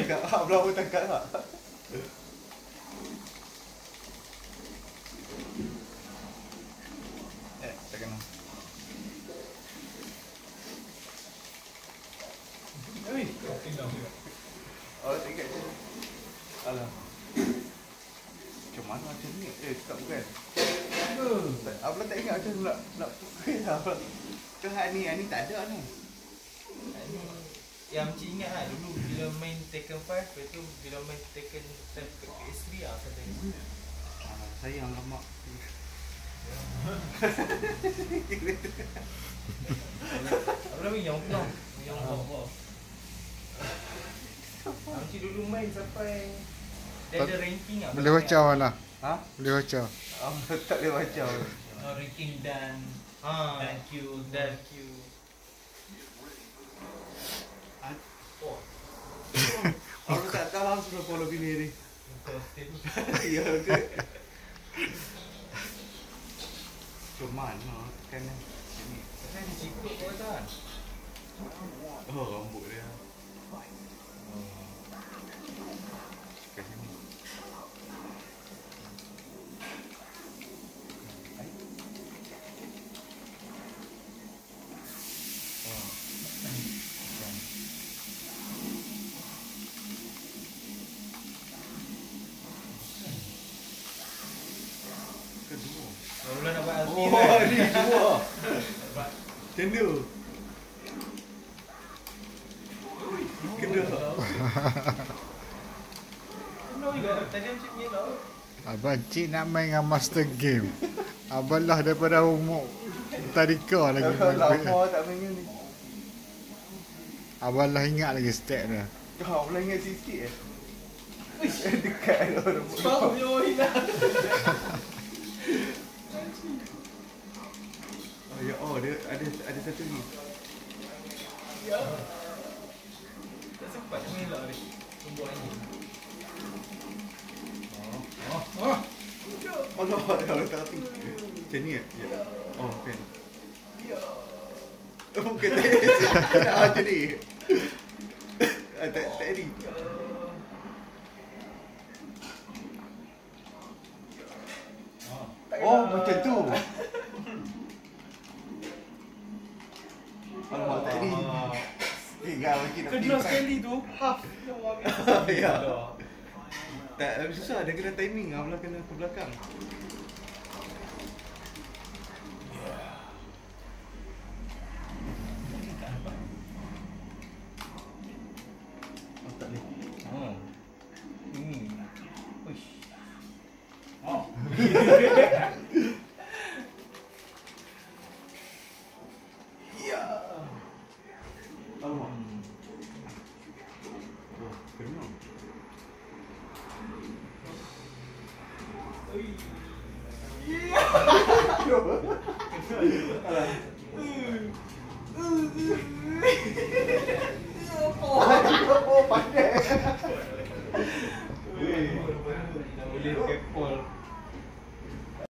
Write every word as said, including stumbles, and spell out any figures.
tangkap. Hak belah pun tangkap tak? Eh, tak kena. Oi. Oh, tak ingat je. Alah. Macam mana macam ni? Eh, tak bukan. Abang tak ingat macam nak nak pukul lah. Ke hak ni, hak ni tak ada ni. Ni yang Cik ingat lah dulu bila main Tekken five, lepas tu bila main Tekken time ke P S three lah saya tengok. Ah, sayang lemak. Apa nama yang penuh? Yang bawah. Cik dulu main sampai dia ada ranking lah. Boleh baca mana? Ha? Boleh baca. Ah, tak boleh baca. Oh, ranking dan ah, dan Q, dan Q. Oh. Aku tak tahu lah sudah follow bini ni. Ya ke? Cuman lah kan sini. Kan dia cikgu kau kan? Oh, rambut dia. Kat sini. Kedua. Mula nak buat alfi Oh, kan? ni dua. Tenda. Kedua. Penuh juga. Tadi Cik punya tau. Abang Cik nak main dengan master game. Abang lah daripada umur tadika lagi. Lama tak main ni. Abang lah ingat lagi step dia. Kau boleh ingat sikit eh? Dekat tu. Bau dia orang hilang. Oh, ya, oh, dia ada ada satu ni. Ya. Tak sempat main lah dia. Tunggu lagi. Oh. Oh. Oh. Allah, dia letak api. Macam ni eh? Ya. Oh, kan. Ya. Oh, bukan tadi. Ah, macam ni. Ah, tak, tak ni. Oh, macam tu. Alamak, tak ni. Eh, kau lagi nak Kena sekali tu. Half. Ya. Tak, susah. Dia kena timing. Abang kena ke belakang. Oh, tak boleh. Oh. Hmm. Uish. Oh. Ya. Alamak. Oh, kena. Ui. Alah.